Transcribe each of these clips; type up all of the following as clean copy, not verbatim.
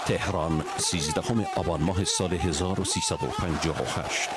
تهران 13 آبان ماه سال 1358.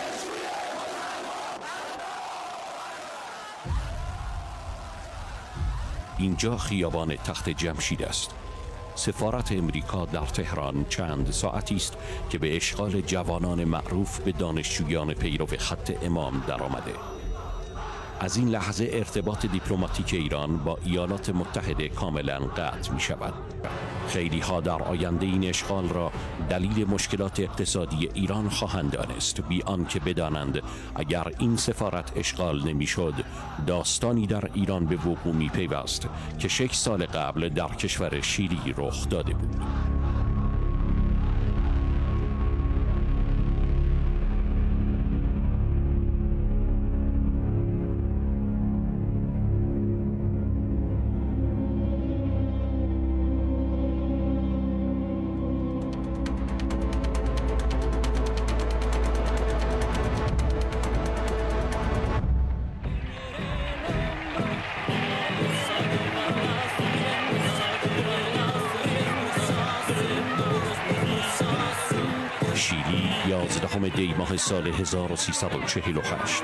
اینجا خیابان تخت جمشید است. سفارت امریکا در تهران چند ساعتی است که به اشغال جوانان معروف به دانشجویان پیرو خط امام درآمده. از این لحظه ارتباط دیپلماتیک ایران با ایالات متحده کاملا قطع می شود. خیلی ها در آینده این اشغال را دلیل مشکلات اقتصادی ایران خواهند دانست، بی آنکه بدانند اگر این سفارت اشغال نمیشد داستانی در ایران به وقوع می پیوست که 6 سال قبل در کشور شیلی رخ داده بود. شیلی 11 دی ماه سال 1348.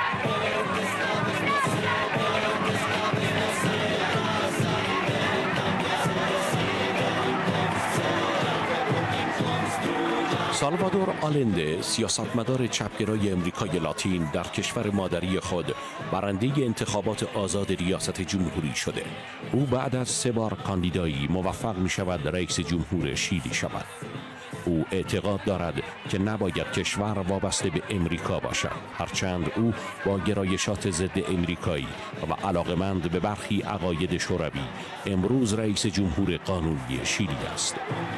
سالوادور آلنده، سیاستمدار چپگرای امریکای لاتین، در کشور مادری خود برنده انتخابات آزاد ریاست جمهوری شده. او بعد از 3 بار کاندیدایی موفق می شود رئیس جمهور شیلی شود. او اعتقاد دارد که نباید کشور وابسته به امریکا باشد، هرچند او با گرایشات ضد امریکایی و علاقمند به برخی عقاید شوروی امروز رئیس جمهور قانونی شیلی است.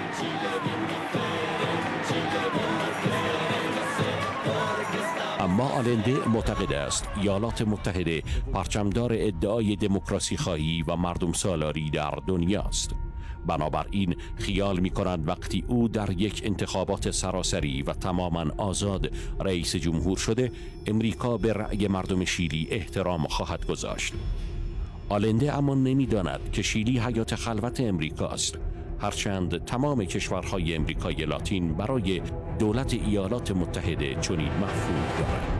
اما آلنده معتقد است ایالات متحده پرچمدار ادعای دموکراسی خواهی و مردم سالاری در دنیاست. بنابراین خیال می کند وقتی او در یک انتخابات سراسری و تماما آزاد رئیس جمهور شده، امریکا به رأی مردم شیلی احترام خواهد گذاشت. آلنده اما نمی داند که شیلی حیات خلوت امریکا است، هرچند تمام کشورهای امریکای لاتین برای دولت ایالات متحده چنین مفهوم دارند.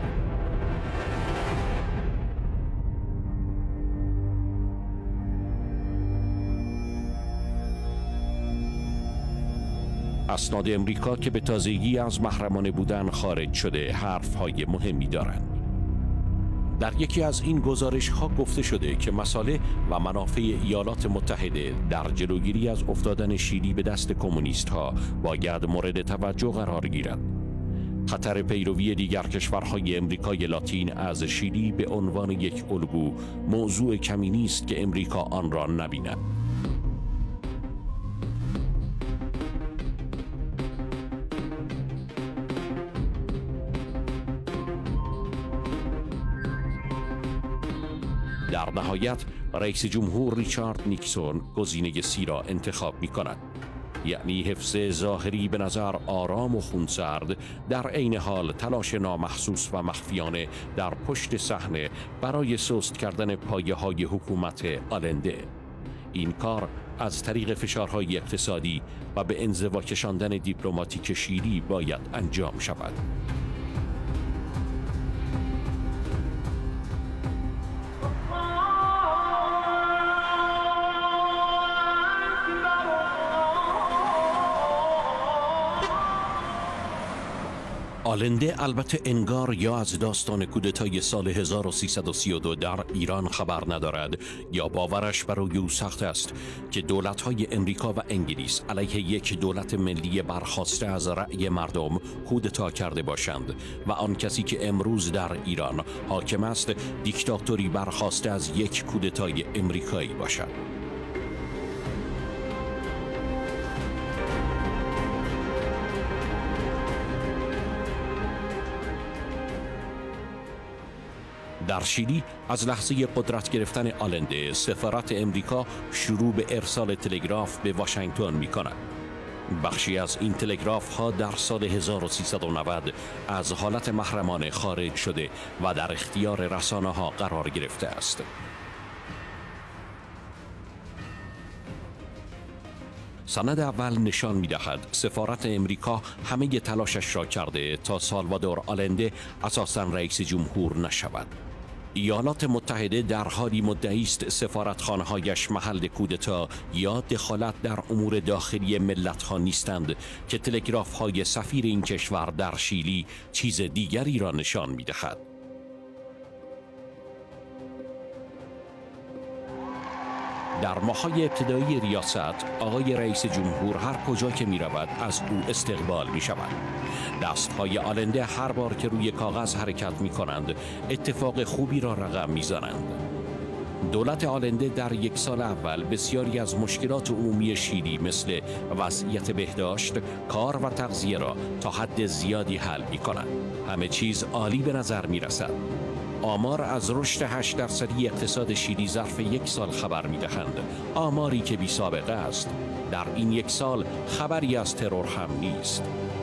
اسناد امریکا که به تازگی از محرمانه بودن خارج شده حرفهای مهمی دارند. در یکی از این گزارش ها گفته شده که مصالح و منافع ایالات متحده در جلوگیری از افتادن شیلی به دست کمونیست ها باید مورد توجه قرار گیرد. خطر پیروی دیگر کشورهای امریکای لاتین از شیلی به عنوان یک الگو موضوع کمی نیست که امریکا آن را نبیند. در نهایت رئیس جمهور ریچارد نیکسون گزینه سی را انتخاب می کند، یعنی حفظ ظاهری به نظر آرام و خونسرد، در عین حال تلاش نامحسوس و مخفیانه در پشت صحنه برای سست کردن پایه‌های حکومت آلنده. این کار از طریق فشارهای اقتصادی و به انزوا کشاندن دیپلماتیک شیلی باید انجام شود. آلنده البته انگار یا از داستان کودتای سال 1332 در ایران خبر ندارد یا باورش برای او سخت است که دولت‌های امریکا و انگلیس علیه یک دولت ملی برخاسته از رأی مردم کودتا کرده باشند و آن کسی که امروز در ایران حاکم است دیکتاتوری برخاسته از یک کودتای امریکایی باشد. در شیلی از لحظه قدرت گرفتن آلنده سفارت امریکا شروع به ارسال تلگراف به واشنگتن می کند. بخشی از این تلگراف ها در سال 1390 از حالت محرمانه خارج شده و در اختیار رسانه ها قرار گرفته است. سند اول نشان می‌دهد سفارت امریکا همه تلاشش را کرده تا سالوادور آلنده اساساً رئیس جمهور نشود. ایالات متحده در حالی مدعی است سفارتخانه‌هایش محل کودتا یا دخالت در امور داخلی ملت‌ها نیستند که تلگراف‌های سفیر این کشور در شیلی چیز دیگری را نشان می‌دهد. در ماه‌های ابتدایی ریاست، آقای رئیس جمهور هر کجا که می رود از او استقبال می شود. دستهای آلنده هر بار که روی کاغذ حرکت می کنند، اتفاق خوبی را رقم می زنند. دولت آلنده در یک سال اول بسیاری از مشکلات عمومی شیلی مثل وضعیت بهداشت، کار و تغذیه را تا حد زیادی حل می کند. همه چیز عالی به نظر می رسد. آمار از رشد 8% اقتصاد شیلی ظرف یک سال خبر می‌دهند. آماری که بی سابقه است. در این یک سال خبری از ترور هم نیست.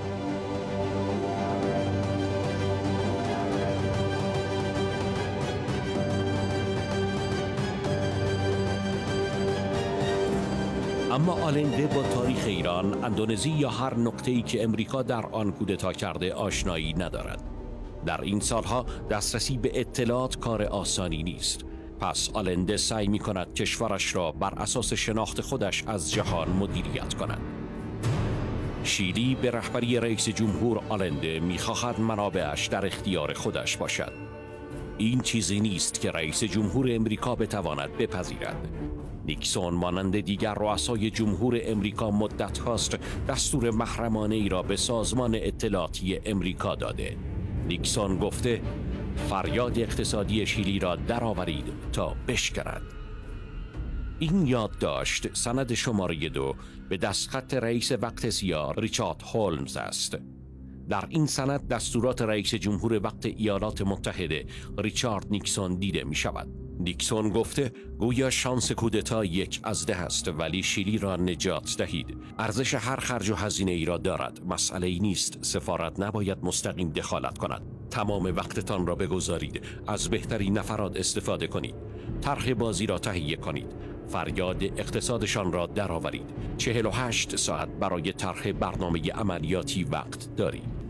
اما آلنده با تاریخ ایران، اندونزی یا هر نقطه‌ای که امریکا در آن کودتا کرده آشنایی ندارد. در این سالها دسترسی به اطلاعات کار آسانی نیست. پس آلنده سعی می کند کشورش را بر اساس شناخت خودش از جهان مدیریت کند. شیلی به رهبری رئیس جمهور آلنده می خواهد منابعش در اختیار خودش باشد. این چیزی نیست که رئیس جمهور امریکا بتواند بپذیرد. نیکسون مانند دیگر رؤسای جمهور امریکا مدت هاست دستور محرمانه ای را به سازمان اطلاعاتی امریکا داده. نیکسون گفته فریاد اقتصادی شیلی را درآورید تا بشکند. این یادداشت سند شماره 2 به دستخط رئیس وقت سیاه ریچارد هولمز است. در این سند دستورات رئیس جمهور وقت ایالات متحده ریچارد نیکسون دیده می شود. نیکسون گفته گویا شانس کودتا 1 از 10 است، ولی شیلی را نجات دهید. ارزش هر خرج و هزینه ای را دارد. مسئله ای نیست. سفارت نباید مستقیم دخالت کند. تمام وقتتان را بگذارید. از بهترین نفرات استفاده کنید. طرح بازی را تهیه کنید. فریاد اقتصادشان را درآورید. 48 ساعت برای طرح برنامه عملیاتی وقت دارید.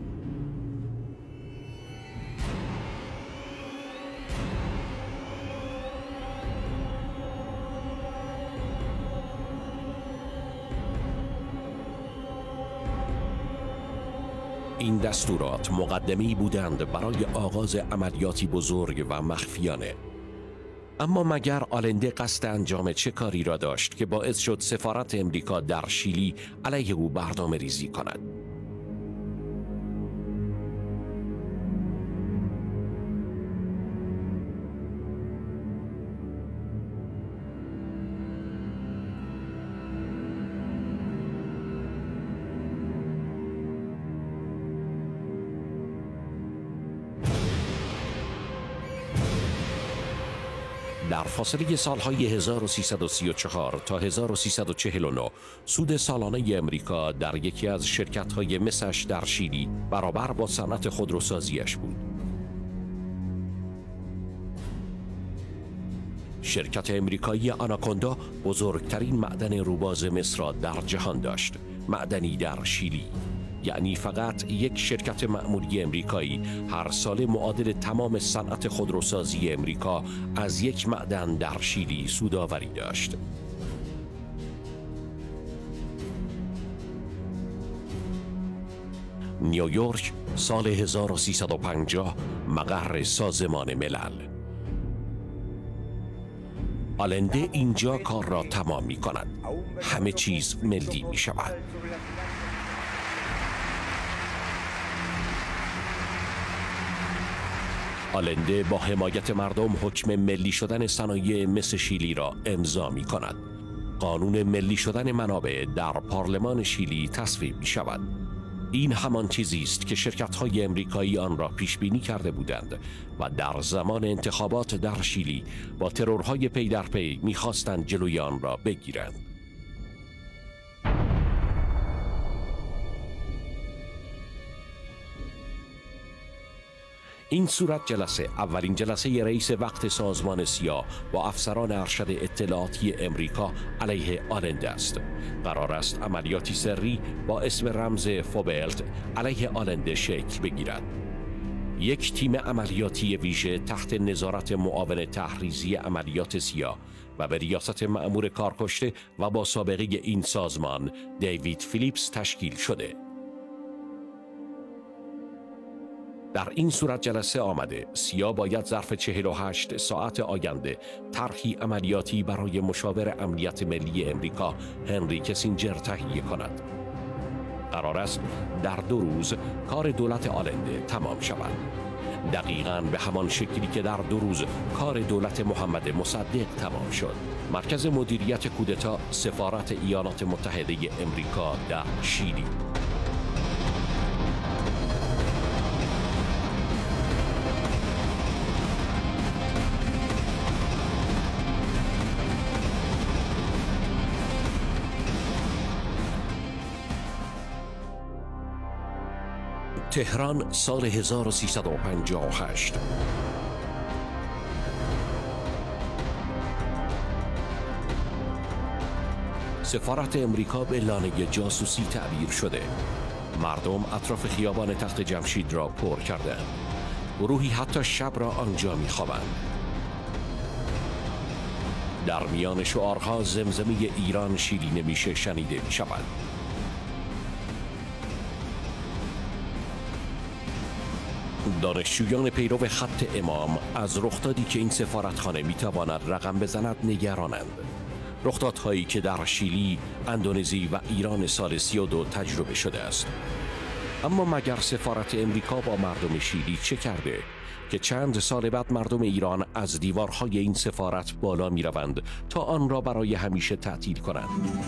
این دستورات مقدمه‌ای بودند برای آغاز عملیاتی بزرگ و مخفیانه. اما مگر آلنده قصد انجام چه کاری را داشت که باعث شد سفارت امریکا در شیلی علیه او برنامه ریزی کند؟ در فاصله سالهای 1334 تا 1349 سود سالانه امریکا در یکی از شرکت‌های مسش در شیلی برابر با صنعت خودروسازیش بود. شرکت امریکایی آناکوندا بزرگترین معدن روباز مس را در جهان داشت، معدنی در شیلی. یعنی فقط یک شرکت معمولی امریکایی هر سال معادل تمام صنعت خودروسازی امریکا از یک معدن در شیلی سودآوری داشت. نیویورک سال 1350 مقر سازمان ملل. آلنده اینجا کار را تمام می کند. همه چیز ملی می شود. آلنده با حمایت مردم حکم ملی شدن صنایع مس شیلی را امضا می کند. قانون ملی شدن منابع در پارلمان شیلی تصویب می شود. این همان چیزی است که شرکت‌های امریکایی آن را پیش بینی کرده بودند و در زمان انتخابات در شیلی با ترورهای پی در پی می‌خواستند جلوی آن را بگیرند. این صورت جلسه اولین جلسه رئیس وقت سازمان سیا با افسران ارشد اطلاعاتی امریکا علیه آلنده است. قرار است عملیاتی سری با اسم رمز فوبلت علیه آلنده شکل بگیرد. یک تیم عملیاتی ویژه تحت نظارت معاون تحریزی عملیات سیا و به ریاست مأمور کارکشته و با سابقه این سازمان دیوید فیلیپس تشکیل شده. در این صورت جلسه آمده سیا باید ظرف 48 ساعت آینده طرحی عملیاتی برای مشاور امنیت ملی امریکا هنری کسینجر تهیه کند. قرار است در 2 روز کار دولت آلنده تمام شود. دقیقاً به همان شکلی که در 2 روز کار دولت محمد مصدق تمام شد. مرکز مدیریت کودتا سفارت ایالات متحده امریکا در شیلی. تهران سال 1358. سفارت امریکا به لانه جاسوسی تعبیر شده. مردم اطراف خیابان تخت جمشید را پر کردند. گروهی حتی شب را آنجا می‌خوابند. در میان شعارها زمزمه ایران شیلی نمیشه شنیده می‌شود. دانشجویان پیرو خط امام از رخدادی که این سفارتخانه میتواند رقم بزند نگرانند. رخدادهایی که در شیلی، اندونزی و ایران سال 32 تجربه شده است. اما مگر سفارت امریکا با مردم شیلی چه کرده که چند سال بعد مردم ایران از دیوارهای این سفارت بالا میروند تا آن را برای همیشه تعطیل کنند؟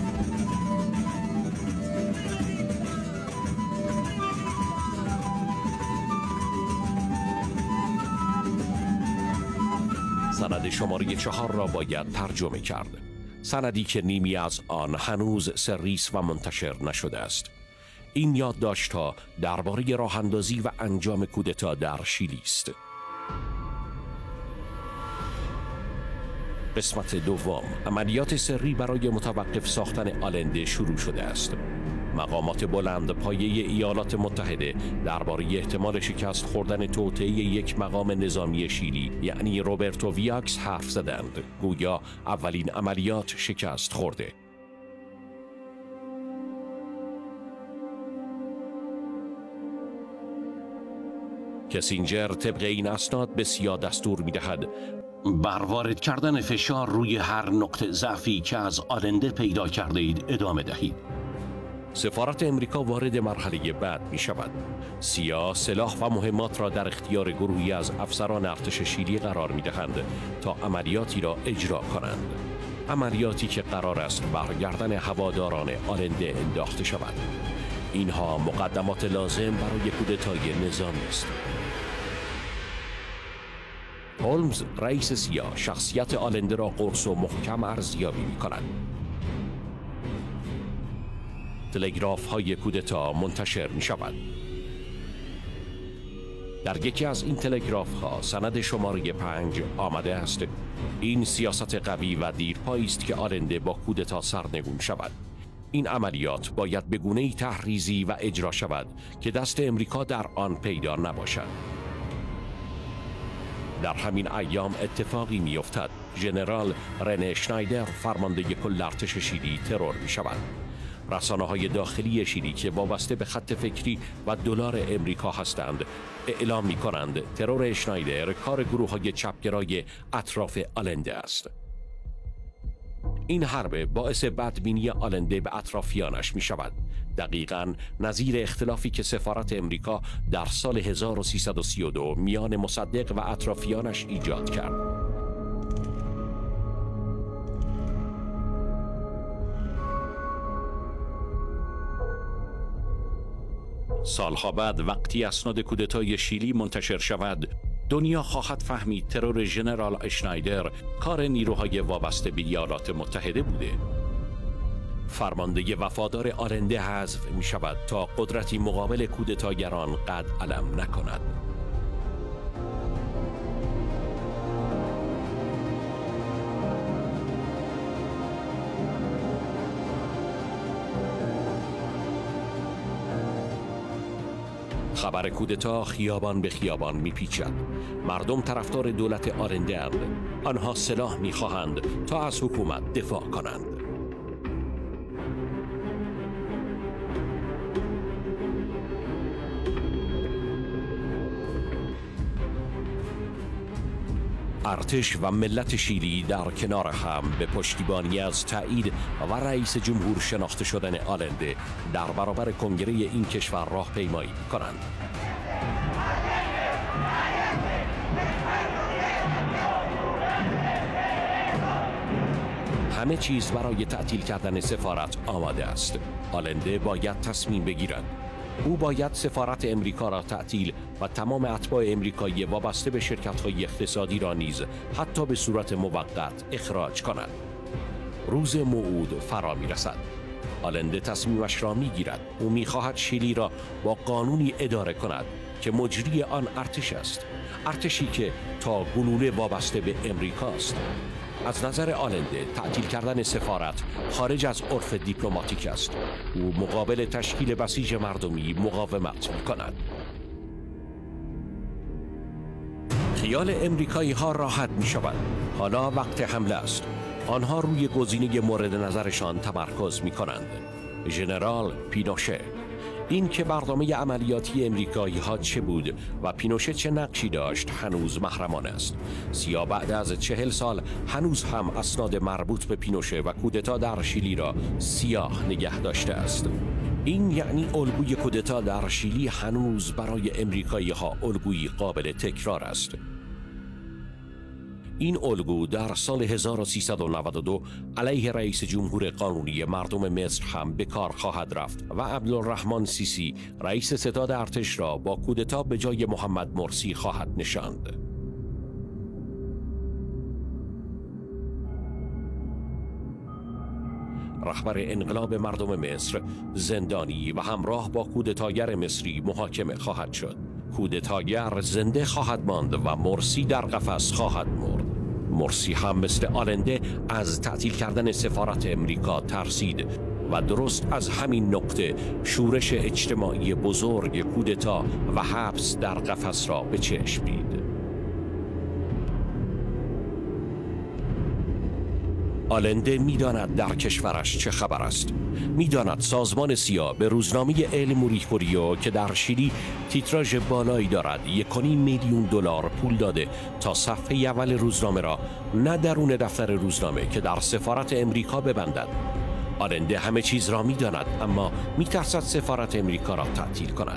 سند شماره 4 را باید ترجمه کرد. سندی که نیمی از آن هنوز سری است و منتشر نشده است. این یادداشت‌ها درباره راه‌اندازی و انجام کودتا در شیلی است. قسمت دوم، عملیات سری برای متوقف ساختن آلنده شروع شده است. مقامات بلند پایه ایالات متحده درباره احتمال شکست خوردن توطئه یک مقام نظامی شیلی یعنی روبرتو ویاکس حرف زدند. گویا اولین عملیات شکست خورده. کسینجر طبق این اسناد به سیا دستور می‌دهد بر وارد کردن فشار روی هر نقطه ضعفی که از آلنده پیدا کرده اید ادامه دهید. سفارت امریکا وارد مرحله بعد می شود. سیا سلاح و مهمات را در اختیار گروهی از افسران ارتش شیلی قرار می دهند تا عملیاتی را اجرا کنند. عملیاتی که قرار است بر گردن هواداران آلنده انداخته شود. اینها مقدمات لازم برای کودتای نظامی است. هولمز رئیس سیا شخصیت آلنده را قرص و محکم ارزیابی می کند. تلگراف های کودتا منتشر می شود. در یکی از این تلگراف ها سند شماره 5 آمده است: این سیاست قوی و دیرپایی است که آلنده با کودتا سرنگون شود. این عملیات باید به گونه‌ای تحریزی و اجرا شود که دست امریکا در آن پیدا نباشد. در همین ایام اتفاقی می افتد. ژنرال رنه اشنایدر فرمانده کل ارتش شیلی ترور می شود. رسانه‌های داخلی شیلی که وابسته به خط فکری و دلار امریکا هستند اعلام می‌کنند ترور اشنایدر کار گروه‌های چپگرای اطراف آلنده است. این حرب باعث بدبینی آلنده به اطرافیانش می‌شود. دقیقاً نظیر اختلافی که سفارت امریکا در سال 1332 میان مصدق و اطرافیانش ایجاد کرد. سالها بعد وقتی اسناد کودتای شیلی منتشر شود، دنیا خواهد فهمید ترور ژنرال اشنایدر کار نیروهای وابسته به ایالات متحده بوده. فرمانده وفادار آلنده حذف می شود تا قدرتی مقابل کودتاگران قد علم نکند. خبر کودتا خیابان به خیابان میپیچد. مردم طرفدار دولت آلنده اند. آنها سلاح میخواهند تا از حکومت دفاع کنند. ارتش و ملت شیلی در کنار هم به پشتیبانی از تایید و رئیس جمهور شناخته شدن آلنده در برابر کنگره این کشور راهپیمایی کنند. همه چیز برای تعطیل کردن سفارت آماده است. آلنده باید تصمیم بگیرد. او باید سفارت امریکا را تعطیل و تمام اتباع امریکایی وابسته به شرکت‌های اقتصادی را نیز حتی به صورت موقت اخراج کند. روز موعود فرا می‌رسد. آلنده تصمیمش را می‌گیرد. او می‌خواهد شیلی را با قانونی اداره کند که مجری آن ارتش است. ارتشی که تا گلوله وابسته به امریکاست. از نظر آلنده تعطیل کردن سفارت خارج از عرف دیپلماتیک است. او مقابل تشکیل بسیج مردمی مقاومت می‌کند. خیال امریکایی ها راحت می‌شود. حالا وقت حمله است. آنها روی گزینه مورد نظرشان تمرکز می‌کنند. ژنرال پینوشه. این که برنامه عملیاتی امریکایی ها چه بود و پینوشه چه نقشی داشت هنوز محرمانه است. سیا بعد از 40 سال هنوز هم اسناد مربوط به پینوشه و کودتا در شیلی را سیاه نگه داشته است. این یعنی الگوی کودتا در شیلی هنوز برای امریکایی ها الگویی قابل تکرار است. این الگو در سال 1392 علیه رئیس جمهور قانونی مردم مصر هم به کار خواهد رفت و عبدالرحمن سیسی رئیس ستاد ارتش را با کودتا به جای محمد مرسی خواهد نشاند. رهبر انقلاب مردم مصر زندانی و همراه با کودتاگر مصری محاکمه خواهد شد. کودتاگر زنده خواهد ماند و مرسی در قفس خواهد مرد. مرسی هم مثل آلنده از تعطیل کردن سفارت امریکا ترسید و درست از همین نقطه شورش اجتماعی بزرگ کودتا و حبس در قفس را به چشم دید. آلنده می‌داند در کشورش چه خبر است. می‌داند سازمان سیا به روزنامه ال موریکوریو که در شیلی تیتراژ بالایی دارد 1.5 میلیون دلار پول داده تا صفحه اول روزنامه را نه درون دفتر روزنامه که در سفارت امریکا ببندد. آلنده همه چیز را می‌داند اما می‌ترسد سفارت امریکا را تعطیل کند.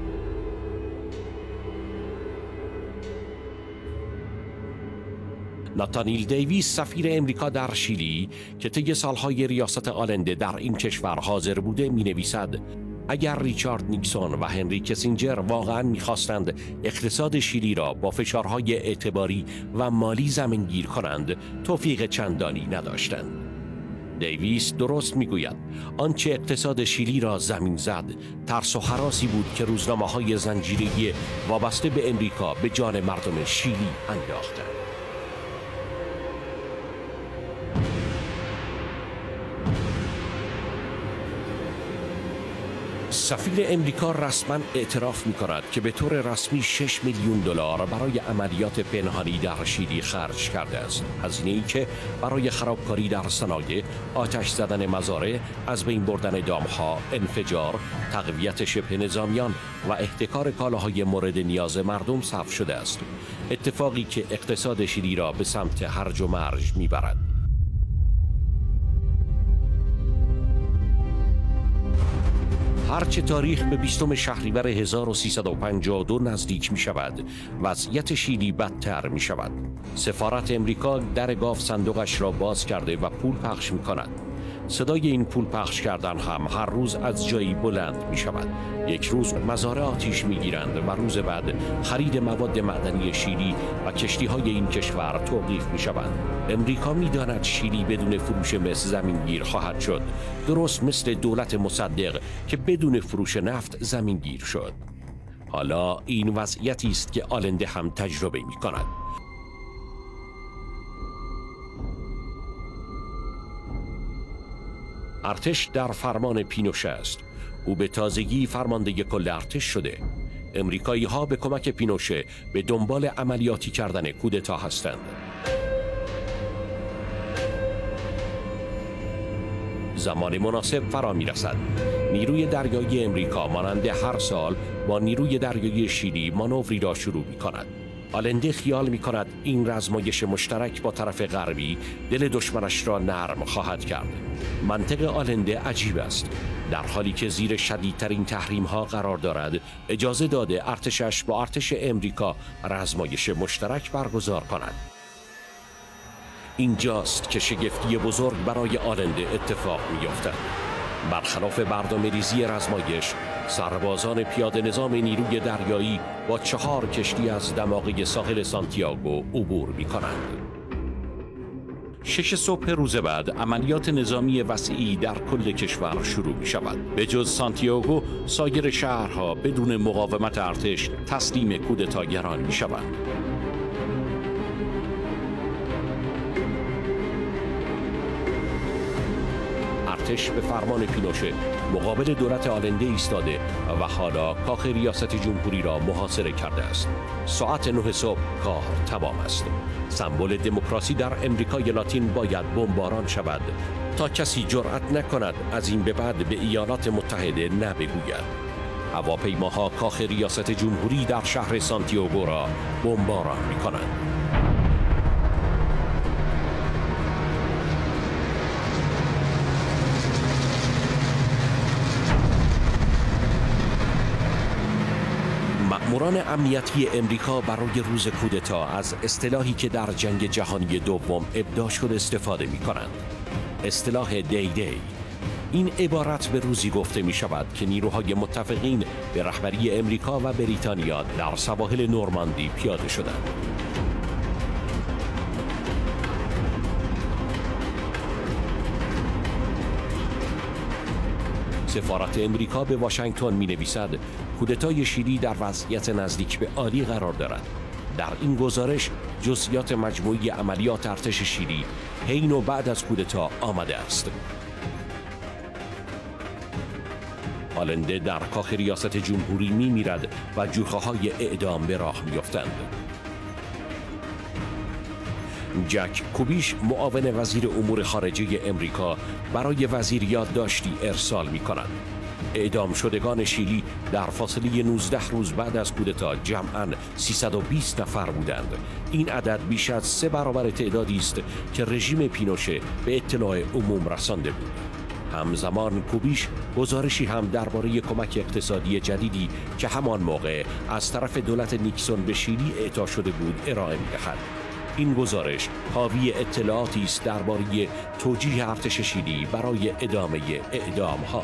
ناتانیل دیویس سفیر امریکا در شیلی که طی سالهای ریاست آلنده در این کشور حاضر بوده می‌نویسد اگر ریچارد نیکسون و هنری کسینجر واقعاً می‌خواستند اقتصاد شیلی را با فشارهای اعتباری و مالی زمینگیر کنند توفیق چندانی نداشتند. دیویس درست میگوید آنچه اقتصاد شیلی را زمین زد ترس و هراسی بود که روزنامه‌های زنجیره‌ای وابسته به امریکا به جان مردم شیلی انداختند. سفیر امریکا رسما اعتراف می‌کند که به طور رسمی 6 میلیون دلار برای عملیات پنهانی در شیلی خرج کرده است. هزینه‌ای که برای خرابکاری در صنایع، آتش زدن مزارع، از بین بردن دام‌ها، انفجار، تقویت شبه نظامیان و احتکار کالاهای مورد نیاز مردم صرف شده است. اتفاقی که اقتصاد شیلی را به سمت هرج و مرج می‌برد. هرچه تاریخ به 20 شهریور 1352 نزدیک می شود، وضعیت شیلی بدتر می شود. سفارت امریکا در گاف صندوقش را باز کرده و پول پخش می کند. صدای این پول پخش کردن هم هر روز از جایی بلند می شود. یک روز مزارع آتیش می گیرند و روز بعد خرید مواد معدنی شیلی و کشتی های این کشور توقیف می شوند. امریکا می داند شیلی بدون فروش مس زمینگیر خواهد شد، درست مثل دولت مصدق که بدون فروش نفت زمینگیر شد. حالا این وضعیتی است که آلنده هم تجربه می کند. ارتش در فرمان پینوشه است. او به تازگی فرمانده کل ارتش شده. امریکایی‌ها به کمک پینوشه به دنبال عملیاتی کردن کودتا هستند. زمان مناسب فرا می‌رسد. نیروی دریایی امریکا مانند هر سال با نیروی دریایی شیلی مانوری را شروع می‌کند. آلنده خیال می‌کند این رزمایش مشترک با طرف غربی دل دشمنش را نرم خواهد کرد. منطق آلنده عجیب است. در حالی که زیر شدیدترین تحریم‌ها قرار دارد، اجازه داده ارتشش با ارتش امریکا رزمایش مشترک برگزار کند. اینجاست که شگفتی بزرگ برای آلنده اتفاق می‌افتد. برخلاف برنامه‌ریزی رزمایش، سربازان پیاده نظام نیروی دریایی با 4 کشتی از دماغه ساحل سانتیاگو عبور می‌کنند. 6 صبح روز بعد عملیات نظامی وسیعی در کل کشور شروع می شود. به جز سانتیاگو، سایر شهرها بدون مقاومت ارتش تسلیم کودتاگران می شوند. ارتش به فرمان پینوشه مقابل دولت آلنده ایستاده و حالا کاخ ریاست جمهوری را محاصره کرده است. ساعت 9 صبح کار تمام است. سمبل دموکراسی در امریکای لاتین باید بمباران شود تا کسی جرأت نکند از این به بعد به ایالات متحده نه بگوید. هواپیماها کاخ ریاست جمهوری در شهر سانتیاگو را بمباران می‌کنند. مأموران امنیتی امریکا برای روز کودتا از اصطلاحی که در جنگ جهانی دوم ابداع شد استفاده می کنند. اصطلاح دی دی. این عبارت به روزی گفته می شود که نیروهای متفقین به رهبری امریکا و بریتانیا در سواحل نورماندی پیاده شدند. سفارت امریکا به واشنگتن می نویسد کودتای شیلی در وضعیت نزدیک به عالی قرار دارد. در این گزارش جزئیات مجموعی عملیات ارتش شیلی حین و بعد از کودتا آمده است. آلنده در کاخ ریاست جمهوری می میرد و جوخه‌های اعدام به راه می افتند. جک کوبیش معاون وزیر امور خارجه امریکا برای وزیر یادداشتی ارسال می کند. اعدام شدگان شیلی در فاصله 19 روز بعد از کودتا جمعاً 320 نفر بودند. این عدد بیش از 3 برابر تعدادی است که رژیم پینوشه به اطلاع عموم رسانده بود. همزمان کوبیش گزارشی هم درباره کمک اقتصادی جدیدی که همان موقع از طرف دولت نیکسون به شیلی اعطا شده بود ارائه می‌دهد. این گزارش حاوی اطلاعاتی است درباره توجیه ارتش شیلی برای ادامه اعدام‌ها.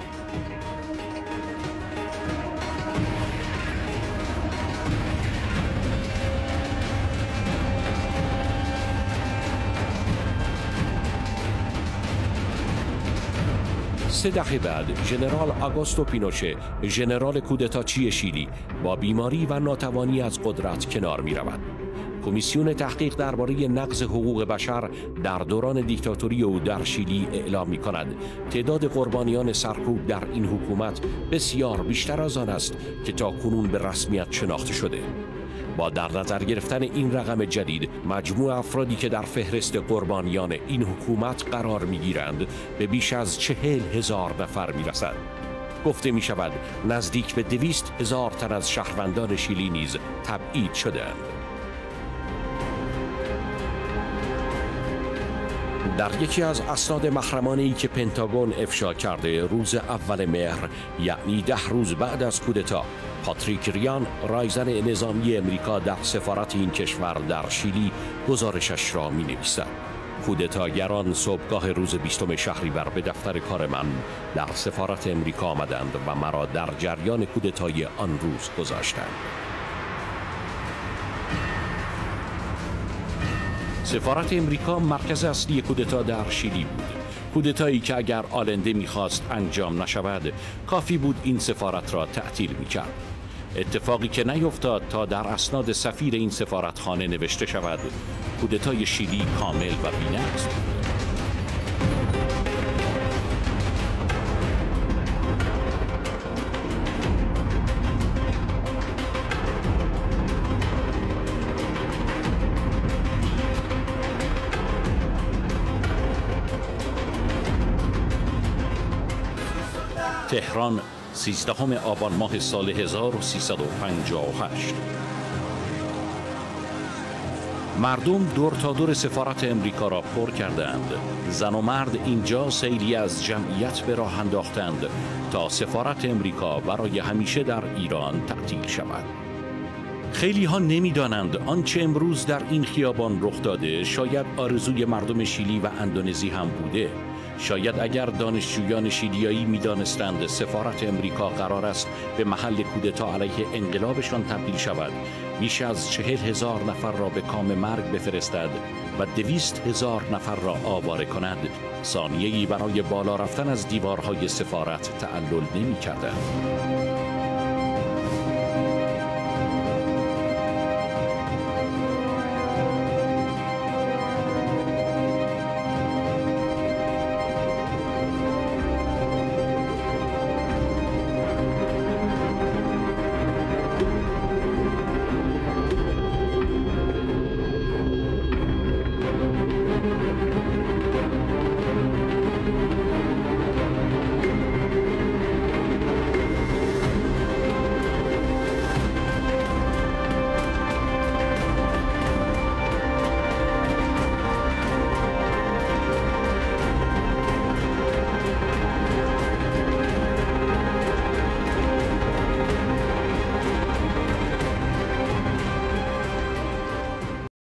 سه دهه بعد ژنرال آگوستو پینوشه، ژنرال کودتاچی شیلی، با بیماری و ناتوانی از قدرت کنار می‌رود. کمیسیون تحقیق درباره نقض حقوق بشر در دوران دیکتاتوری او در شیلی اعلام می‌کند تعداد قربانیان سرکوب در این حکومت بسیار بیشتر از آن است که تاکنون به رسمیت شناخته شده. با در نظر گرفتن این رقم جدید، مجموع افرادی که در فهرست قربانیان این حکومت قرار می‌گیرند به بیش از 40,000 نفر می‌رسد. گفته می‌شود نزدیک به 200,000 تن از شهروندان شیلی نیز تبعید شده‌اند. در یکی از اسناد محرمانه‌ای که پنتاگون افشا کرده روز اول مهر، یعنی 10 روز بعد از کودتا، پاتریک ریان، رایزن نظامی امریکا در سفارت این کشور در شیلی، گزارشش را می‌نویسد. کودتاگران صبحگاه روز 20 شهریور به دفتر کار من در سفارت امریکا آمدند و مرا در جریان کودتای آن روز گذاشتند. سفارت امریکا مرکز اصلی کودتا در شیلی بود. کودتایی که اگر آلنده می‌خواست انجام نشود، کافی بود این سفارت را تعطیل می‌کرد. اتفاقی که نیفتاد تا در اسناد سفیر این سفارتخانه نوشته شود کودتای شیلی کامل و بی‌نقص بود. تهران 13 آبان ماه سال 1358. مردم دور تا دور سفارت امریکا را پر کردند. زن و مرد اینجا سیلی از جمعیت به راه انداختند تا سفارت امریکا برای همیشه در ایران تعطیل شود. خیلی ها نمی‌دانند آنچه امروز در این خیابان رخ داده شاید آرزوی مردم شیلی و اندونزی هم بوده. شاید اگر دانشجویان شیلیایی می‌دانستند سفارت امریکا قرار است به محل کودتا علیه انقلابشان تبدیل شود، بیش از 40,000 نفر را به کام مرگ بفرستد و 200,000 نفر را آواره کند، ثانیه‌ای برای بالا رفتن از دیوارهای سفارت تعلل نمی‌کردند.